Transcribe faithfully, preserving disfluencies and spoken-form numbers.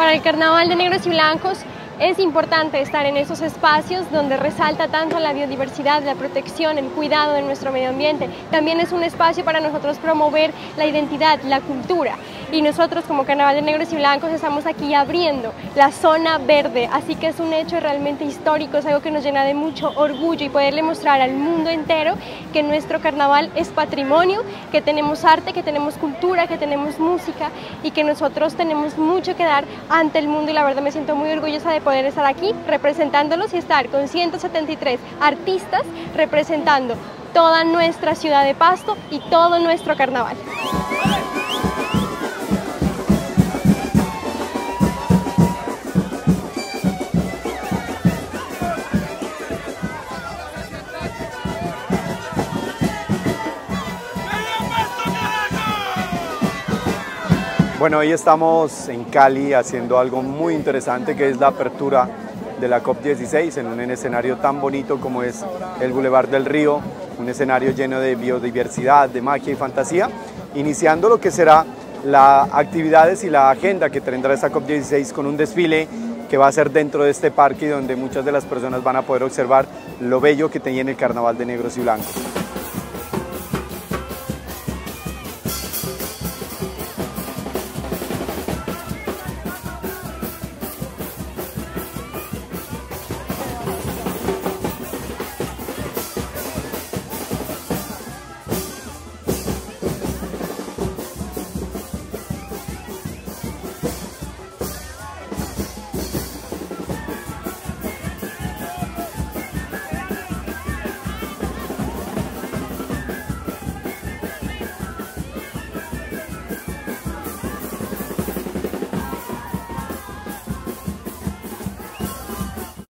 Para el Carnaval de Negros y Blancos es importante estar en esos espacios donde resalta tanto la biodiversidad, la protección, el cuidado de nuestro medio ambiente. También es un espacio para nosotros promover la identidad, la cultura. Y nosotros como Carnaval de Negros y Blancos estamos aquí abriendo la zona verde, así que es un hecho realmente histórico, es algo que nos llena de mucho orgullo y poderle mostrar al mundo entero que nuestro carnaval es patrimonio, que tenemos arte, que tenemos cultura, que tenemos música y que nosotros tenemos mucho que dar ante el mundo, y la verdad me siento muy orgullosa de poder estar aquí representándolos y estar con ciento setenta y tres artistas representando toda nuestra ciudad de Pasto y todo nuestro carnaval. Bueno, hoy estamos en Cali haciendo algo muy interesante, que es la apertura de la COP dieciséis en un escenario tan bonito como es el Boulevard del Río, un escenario lleno de biodiversidad, de magia y fantasía, iniciando lo que será las actividades y la agenda que tendrá esta COP dieciséis con un desfile que va a ser dentro de este parque, donde muchas de las personas van a poder observar lo bello que tiene el Carnaval de Negros y Blancos.